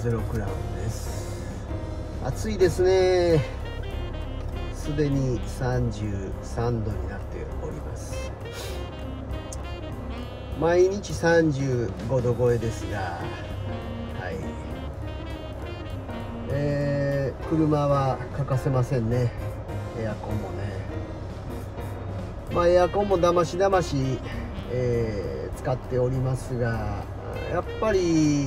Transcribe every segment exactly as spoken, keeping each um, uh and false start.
ゼロクラウンです。暑いですね。すでにさんじゅうさんどになっております。毎日さんじゅうごど超えですが、はい、えー、車は欠かせませんね。エアコンもね、まあエアコンもだましだまし、えー、使っておりますが、やっぱり、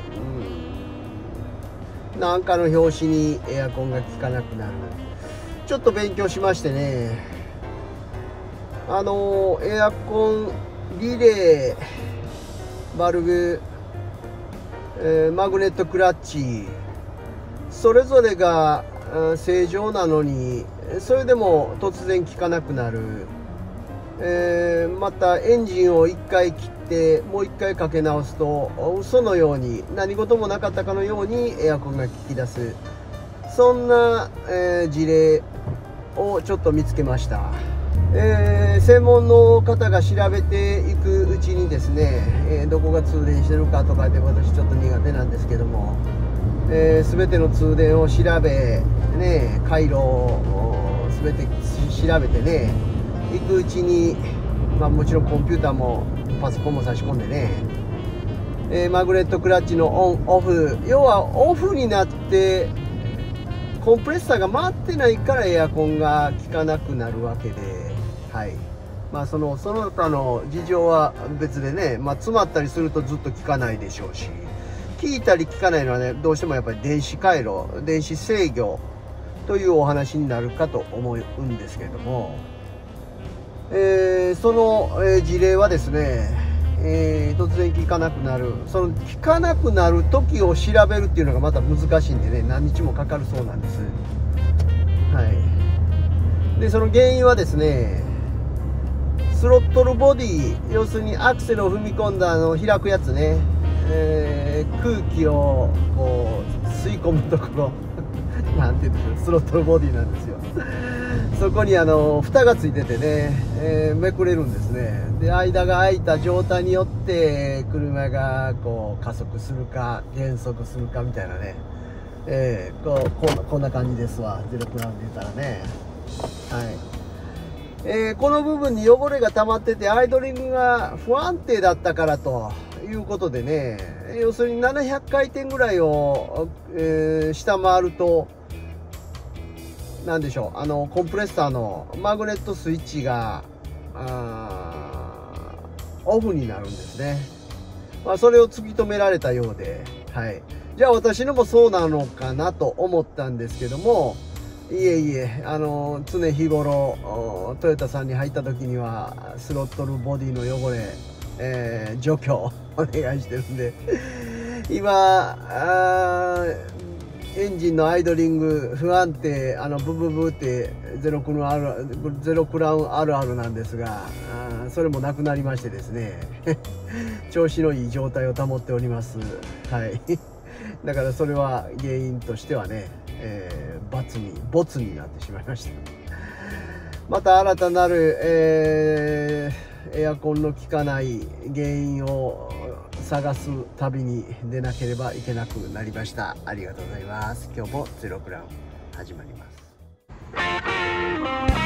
うん、なんかの拍子にエアコンが効かなくなる。ちょっと勉強しましてね、あのエアコンリレー、バルブ、えー、マグネットクラッチ、それぞれが正常なのに、それでも突然効かなくなる。えー、またエンジンをいっかい切ってもういっかいかけ直すと、嘘のように何事もなかったかのようにエアコンが効き出す、そんな、えー、事例をちょっと見つけました。えー、専門の方が調べていくうちにですね、えー、どこが通電してるかとかで私ちょっと苦手なんですけども、えー、全ての通電を調べ、ね、回路を全て調べてね行くうちに、まあ、もちろんコンピューターもパソコンも差し込んでね、えー、マグネットクラッチのオンオフ、要はオフになってコンプレッサーが回ってないからエアコンが効かなくなるわけで、はい、まあそのその他の事情は別でね、まあ、詰まったりするとずっと効かないでしょうし、効いたり効かないのはね、どうしてもやっぱり電子回路、電子制御というお話になるかと思うんですけれども、えー、その、えー、事例はですね、えー、突然効かなくなる、その効かなくなる時を調べるっていうのがまた難しいんでね、何日もかかるそうなんです。はい。でその原因はですね、スロットルボディ、要するにアクセルを踏み込んだあの開くやつね、えー、空気をこう吸い込むところなんていうんでしょう、スロットルボディなんですよ。そこにあの蓋がついててね、えー、めくれるんですね。で間が空いた状態によって車がこう加速するか減速するかみたいなね、えー、こうこんな、こんな感じですわ。ゼロクラウンで言ったらね、はい、えー、この部分に汚れが溜まっててアイドリングが不安定だったからということでね、要するにななひゃくかいてんぐらいを、えー、下回るとなんでしょう、あのコンプレッサーのマグネットスイッチがオフになるんですね。まあ、それを突き止められたようで、はい、じゃあ私のもそうなのかなと思ったんですけども、いえいえ、あの常日頃トヨタさんに入った時にはスロットルボディの汚れ、えー、除去お願いしてるんで今あエンジンのアイドリング不安定、あのブブブってゼロクラウンゼロクラウンあるあるなんですが、あそれもなくなりましてですね調子のいい状態を保っております。はいだからそれは原因としてはね、えー、罰にボツになってしまいました。また新たなる、えー、エアコンの効かない原因を探す旅に出なければいけなくなりました。ありがとうございます。今日もゼロクラウン始まります。